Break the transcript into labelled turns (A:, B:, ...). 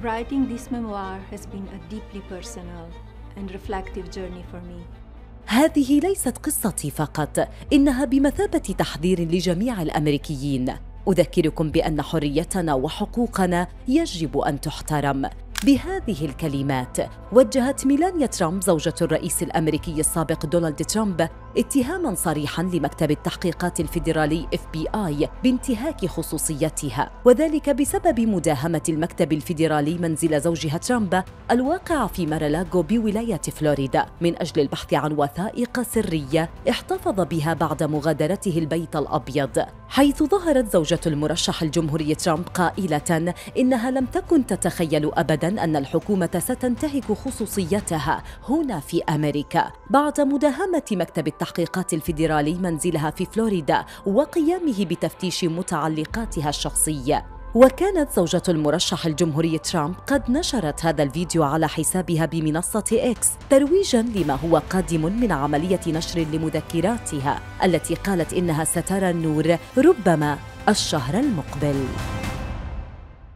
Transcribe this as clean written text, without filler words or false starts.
A: Writing this memoir has been a deeply personal and reflective journey for me.
B: هذه ليست قصتي فقط، إنها بمثابة تحذير لجميع الأمريكيين. أذكركم بأن حريتنا وحقوقنا يجب أن تحترم. بهذه الكلمات وجهت ميلانيا ترامب زوجة الرئيس الأمريكي السابق دونالد ترامب اتهاماً صريحاً لمكتب التحقيقات الفيدرالي FBI بانتهاك خصوصيتها، وذلك بسبب مداهمة المكتب الفيدرالي منزل زوجها ترامب الواقع في مارالاغو بولاية فلوريدا من أجل البحث عن وثائق سرية احتفظ بها بعد مغادرته البيت الأبيض، حيث ظهرت زوجة المرشح الجمهوري ترامب قائلة إنها لم تكن تتخيل أبداً أن الحكومة ستنتهك خصوصيتها هنا في أمريكا بعد مداهمة مكتب التحقيقات الفيدرالي منزلها في فلوريدا وقيامه بتفتيش متعلقاتها الشخصية. وكانت زوجة المرشح الجمهوري ترامب قد نشرت هذا الفيديو على حسابها بمنصة إكس ترويجاً لما هو قادم من عملية نشر لمذكراتها التي قالت إنها سترى النور ربما الشهر المقبل.